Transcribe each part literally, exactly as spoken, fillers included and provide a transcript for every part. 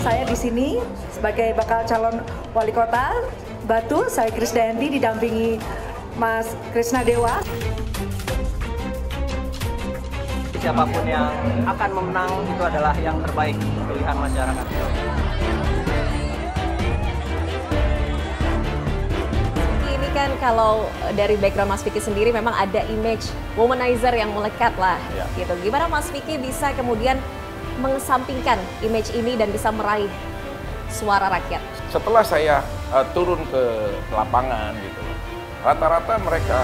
saya di sini sebagai bakal calon wali kota Batu. Saya Krisdayanti didampingi Mas Krisna Dewa. Siapapun yang akan memenang itu adalah yang terbaik pilihan masyarakat. Ini kan kalau dari background Mas Vicky sendiri memang ada image womanizer yang melekat lah, ya. Gitu. Gimana Mas Vicky bisa kemudian mengesampingkan image ini dan bisa meraih suara rakyat? Setelah saya uh, turun ke lapangan gitu, rata-rata mereka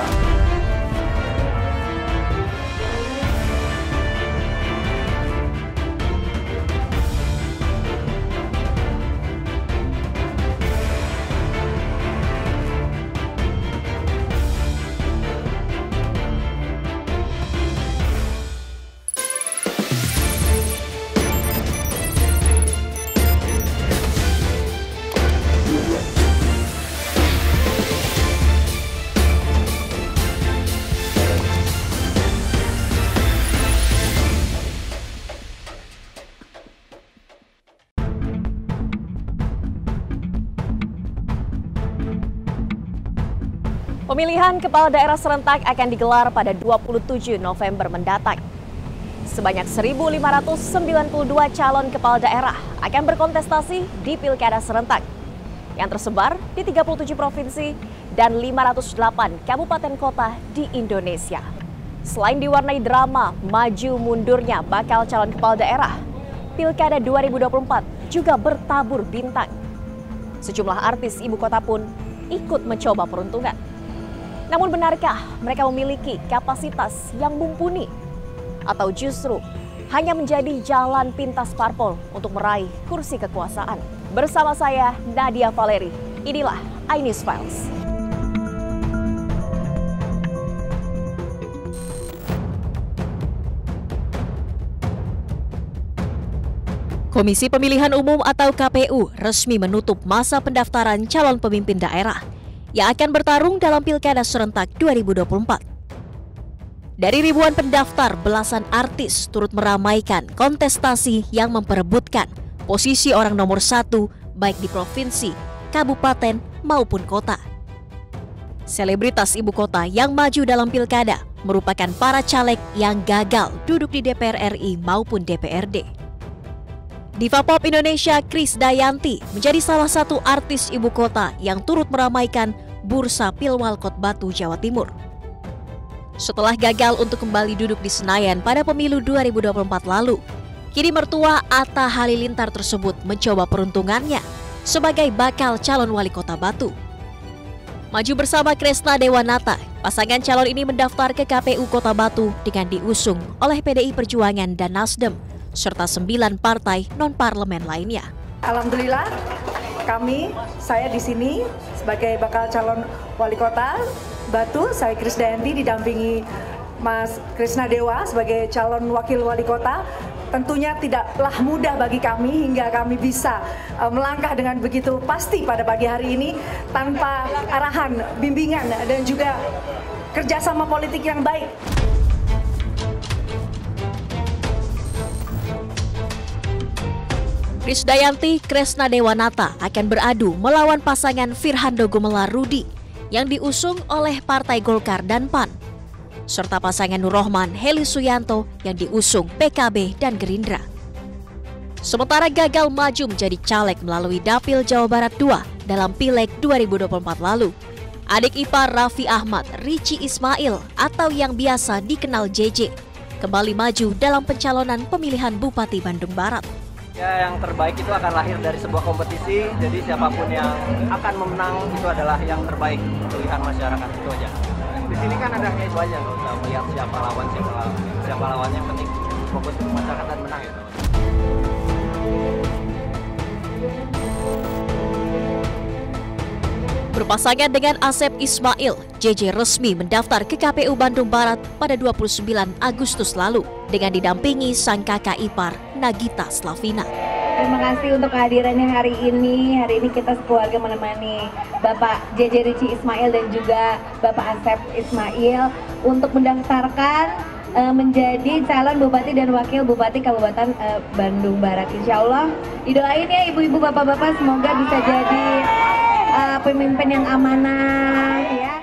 Pemilihan kepala daerah serentak akan digelar pada dua puluh tujuh November mendatang. Sebanyak seribu lima ratus sembilan puluh dua calon kepala daerah akan berkontestasi di pilkada serentak yang tersebar di tiga puluh tujuh provinsi dan lima ratus delapan kabupaten kota di Indonesia. Selain diwarnai drama maju mundurnya bakal calon kepala daerah, pilkada dua ribu dua puluh empat juga bertabur bintang. Sejumlah artis ibu kota pun ikut mencoba peruntungan. Namun benarkah mereka memiliki kapasitas yang mumpuni? Atau justru hanya menjadi jalan pintas parpol untuk meraih kursi kekuasaan? Bersama saya Nadia Valeri, inilah iNews Files. Komisi Pemilihan Umum atau K P U resmi menutup masa pendaftaran calon pemimpin daerah yang akan bertarung dalam Pilkada Serentak dua ribu dua puluh empat. Dari ribuan pendaftar, belasan artis turut meramaikan kontestasi yang memperebutkan posisi orang nomor satu baik di provinsi, kabupaten, maupun kota. Selebritas ibu kota yang maju dalam pilkada merupakan para caleg yang gagal duduk di D P R R I maupun D P R D. Diva Pop Indonesia Krisdayanti menjadi salah satu artis ibu kota yang turut meramaikan bursa Pilwalkot Batu, Jawa Timur. Setelah gagal untuk kembali duduk di Senayan pada pemilu dua ribu dua puluh empat lalu, kini mertua Atta Halilintar tersebut mencoba peruntungannya sebagai bakal calon wali kota Batu. Maju bersama Kresna Dewanata, pasangan calon ini mendaftar ke K P U Kota Batu dengan diusung oleh P D I Perjuangan dan Nasdem, serta sembilan partai non-parlemen lainnya. Alhamdulillah, kami, saya di sini sebagai bakal calon wali kota Batu. Saya Krisdayanti didampingi Mas Krisna Dewa sebagai calon wakil wali kota. Tentunya tidaklah mudah bagi kami hingga kami bisa uh, melangkah dengan begitu pasti pada pagi hari ini tanpa arahan, bimbingan, dan juga kerjasama politik yang baik. Krisdayanti Kresna Dewanata akan beradu melawan pasangan Firhando Gumelar Rudi yang diusung oleh Partai Golkar dan P A N, serta pasangan Nurrohman Heli Suyanto yang diusung P K B dan Gerindra. Sementara gagal maju menjadi caleg melalui Dapil Jawa Barat dua dalam Pileg dua ribu dua puluh empat lalu, adik ipar Raffi Ahmad, Richie Ismail atau yang biasa dikenal J J, kembali maju dalam pencalonan pemilihan Bupati Bandung Barat. Ya, yang terbaik itu akan lahir dari sebuah kompetisi, jadi siapapun yang akan memenang itu adalah yang terbaik pilihan masyarakat, itu aja. Di sini kan ada itu aja, nggak usah melihat siapa lawan, siapa lawan, siapa lawannya, penting fokus untuk masyarakat dan menang itu. Berpasangan dengan Asep Ismail, J J resmi mendaftar ke K P U Bandung Barat pada dua puluh sembilan Agustus lalu dengan didampingi sang kakak ipar Nagita Slavina. Terima kasih untuk kehadirannya hari ini. Hari ini kita sekeluarga menemani Bapak J J Richie Ismail dan juga Bapak Asep Ismail untuk mendaftarkan uh, menjadi calon Bupati dan Wakil Bupati Kabupaten uh, Bandung Barat. Insya Allah didoain ya ibu-ibu bapak-bapak, semoga bisa jadi uh, pemimpin yang amanah ya.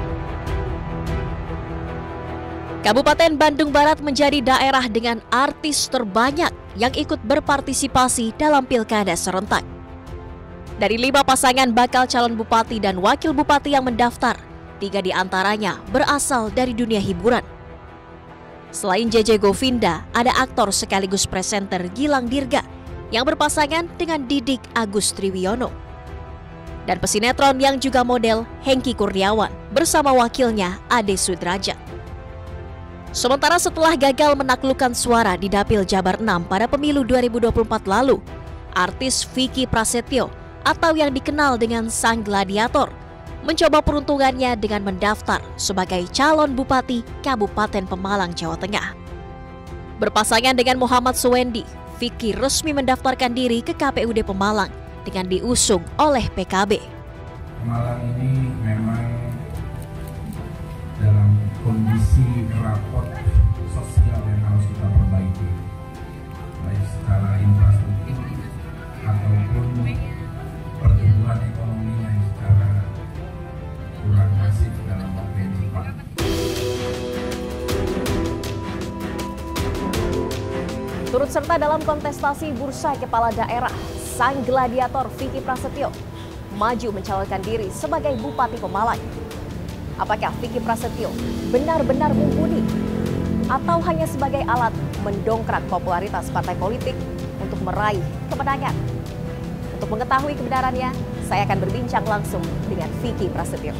Kabupaten Bandung Barat menjadi daerah dengan artis terbanyak yang ikut berpartisipasi dalam pilkada serentak. Dari lima pasangan bakal calon bupati dan wakil bupati yang mendaftar, tiga di antaranya berasal dari dunia hiburan. Selain J J Govinda, ada aktor sekaligus presenter Gilang Dirga yang berpasangan dengan Didik Agus Triwiono. Dan pesinetron yang juga model Hengky Kurniawan bersama wakilnya Ade Sudrajat. Sementara setelah gagal menaklukkan suara di Dapil Jabar enam pada pemilu dua ribu dua puluh empat lalu, artis Vicky Prasetyo atau yang dikenal dengan Sang Gladiator mencoba peruntungannya dengan mendaftar sebagai calon bupati Kabupaten Pemalang, Jawa Tengah. Berpasangan dengan Muhammad Suwendi, Vicky resmi mendaftarkan diri ke K P U D Pemalang dengan diusung oleh P K B. Pemalang ini memang dalam kondisi rapot sosial yang harus kita perbaiki, baik secara infrastruktur ataupun pertumbuhan ekonominya yang secara kurang masif dalam waktu yang cepat. Turut serta dalam kontestasi bursa kepala daerah, Sang Gladiator Vicky Prasetyo maju mencalonkan diri sebagai Bupati Pemalang. Apakah Vicky Prasetyo benar-benar mumpuni atau hanya sebagai alat mendongkrak popularitas partai politik untuk meraih kemenangan? Untuk mengetahui kebenarannya, saya akan berbincang langsung dengan Vicky Prasetyo.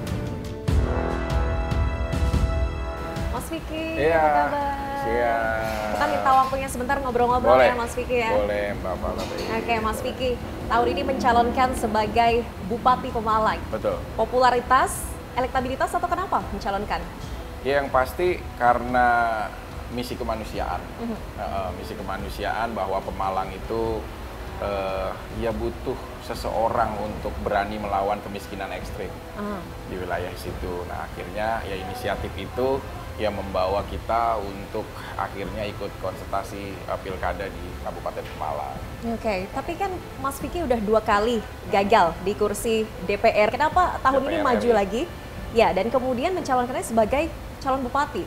Mas Vicky, iya, apa kabar? Siap. Kita minta waktunya sebentar ngobrol-ngobrol ya Mas Vicky ya. Boleh, Mbak Fala. Oke Mas Vicky, tahun ini mencalonkan sebagai Bupati Pemalang. Betul. Popularitas, elektabilitas atau kenapa mencalonkan? Ya, yang pasti karena misi kemanusiaan. Mhm. Uh, misi kemanusiaan bahwa Pemalang itu Uh, ya butuh seseorang untuk berani melawan kemiskinan ekstrim Ah. di wilayah situ. Nah akhirnya ya inisiatif itu yang membawa kita untuk akhirnya ikut konsultasi uh, pilkada di Kabupaten Pemalang. Oke, tapi kan Mas Vicky udah dua kali gagal di kursi D P R. Kenapa tahun D P R ini maju R I. lagi? Ya, dan kemudian mencalonkannya sebagai calon bupati.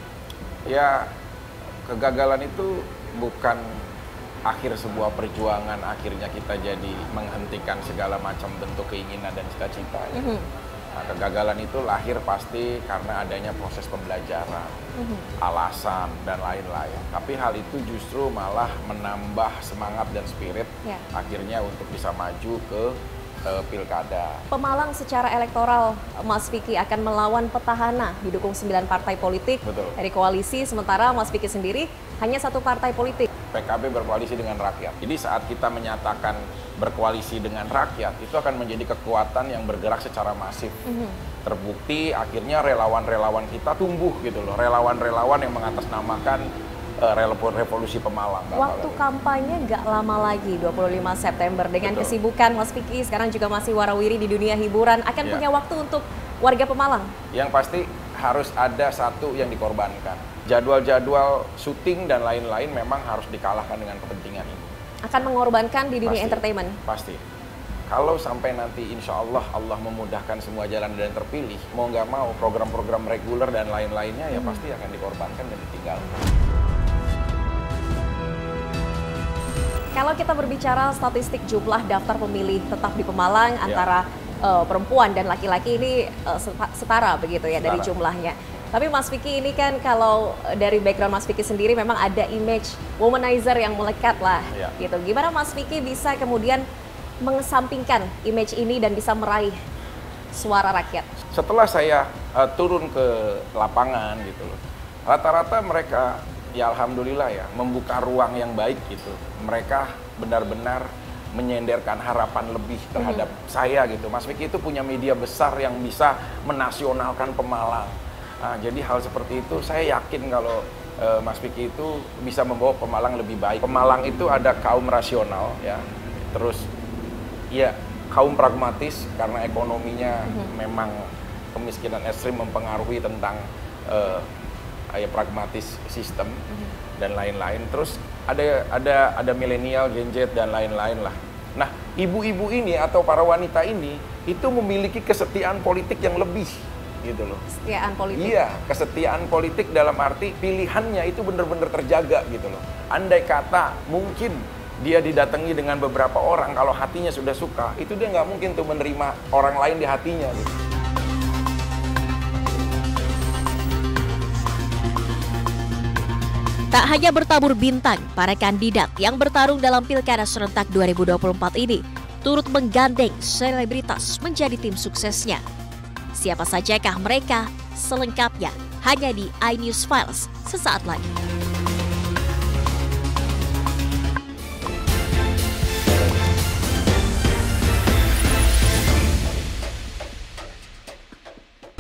Ya kegagalan itu bukan akhir sebuah perjuangan, akhirnya kita jadi menghentikan segala macam bentuk keinginan dan cita-cita. Ya. Mhm. Nah, kegagalan itu lahir pasti karena adanya proses pembelajaran, Mhm. alasan, dan lain-lain. Tapi hal itu justru malah menambah semangat dan spirit Ya. akhirnya untuk bisa maju ke uh, pilkada. Pemalang secara elektoral, Mas Vicky akan melawan petahana, didukung sembilan partai politik. Betul. Dari koalisi, sementara Mas Vicky sendiri hanya satu partai politik. P K B berkoalisi dengan rakyat. Jadi saat kita menyatakan berkoalisi dengan rakyat, itu akan menjadi kekuatan yang bergerak secara masif. Mhm. Terbukti akhirnya relawan-relawan kita tumbuh gitu loh. Relawan-relawan yang mengatasnamakan uh, revolusi Pemalang. Waktu kampanye nggak lama lagi, dua puluh lima September. Dengan Betul. kesibukan Mas Vicky, sekarang juga masih warawiri di dunia hiburan, akan Ya. punya waktu untuk warga Pemalang? Yang pasti harus ada satu yang dikorbankan. Jadwal-jadwal syuting dan lain-lain memang harus dikalahkan dengan kepentingan ini. Akan mengorbankan di dunia Pasti. entertainment? Pasti. Kalau sampai nanti insya Allah Allah memudahkan semua jalan dan terpilih, mau nggak mau program-program reguler dan lain-lainnya ya Hmm. pasti akan dikorbankan dan ditinggalkan. Kalau kita berbicara statistik jumlah daftar pemilih tetap di Pemalang Ya. antara uh, perempuan dan laki-laki ini uh, seta- setara begitu ya dari Setara. jumlahnya. Tapi Mas Vicky ini kan kalau dari background Mas Vicky sendiri memang ada image womanizer yang melekat lah Ya. gitu. Gimana Mas Vicky bisa kemudian mengesampingkan image ini dan bisa meraih suara rakyat? Setelah saya uh, turun ke lapangan gitu loh, rata-rata mereka ya alhamdulillah ya membuka ruang yang baik gitu. Mereka benar-benar menyenderkan harapan lebih terhadap Mhm. saya gitu. Mas Vicky itu punya media besar yang bisa menasionalkan Pemalang. Nah, jadi hal seperti itu saya yakin kalau uh, Mas Vicky itu bisa membawa Pemalang lebih baik. Pemalang itu ada kaum rasional ya, terus ya kaum pragmatis karena ekonominya Mhm. memang kemiskinan ekstrim mempengaruhi tentang uh, ya pragmatis sistem dan lain-lain. Terus ada ada ada milenial, Gen Z dan lain-lain lah. Nah, ibu-ibu ini atau para wanita ini itu memiliki kesetiaan politik yang lebih gitu loh. Kesetiaan politik. Iya, kesetiaan politik dalam arti pilihannya itu benar-benar terjaga gitu loh. Andai kata mungkin dia didatangi dengan beberapa orang, kalau hatinya sudah suka, itu dia nggak mungkin tuh menerima orang lain di hatinya gitu. Tak hanya bertabur bintang, para kandidat yang bertarung dalam Pilkada serentak dua ribu dua puluh empat ini turut menggandeng selebritas menjadi tim suksesnya. Siapa sajakah mereka? Selengkapnya hanya di iNews Files sesaat lagi.